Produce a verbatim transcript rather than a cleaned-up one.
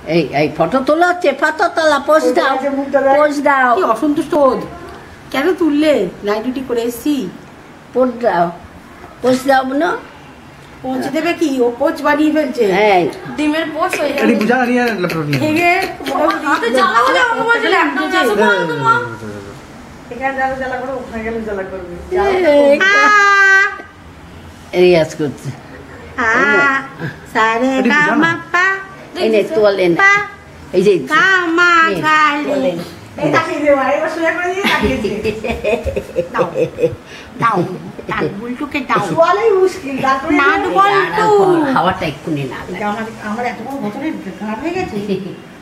এই এই ফটো তোলা হচ্ছে, ফটো তোলা, পোজ দাও, পোজ দাও। কি অসন্তুষ্ট ওদ, কেন তুললে? নাইট ডিউটি করে এসছি, পোজ দাও, পোজ দাও না। পোজ দেবে কি? ও পোজ বানিয়ে ফেলছে। হ্যাঁ, ডিমের পোজ হয়ে যাবে। এডি বুঝা নিয়ে ল্যাপটপ নিয়ে হেগে হাতে জ্বালা হলে আমাকে বলছে ল্যাপটপ আসো বল তোমা। এখানে জ্বালা জ্বালা করে ওখানে গেলে জ্বালা করবে। রিয়াজ করছে। আ সারে গামা পা, এই নে তোলেন, এই যে গামা গালে। এই তাকিয়ে দে ভাই, এবার সোজা করে দিয়ে তাকিয়ে দে। দাও দাও, তার বুলটুকে দাও। সোয়ালেই মুশকিল, তারপরে না বল তো। হাওয়াটা এক্ষুনি না। আমার আমার এত বড় বছরের গান হয়ে গেছে।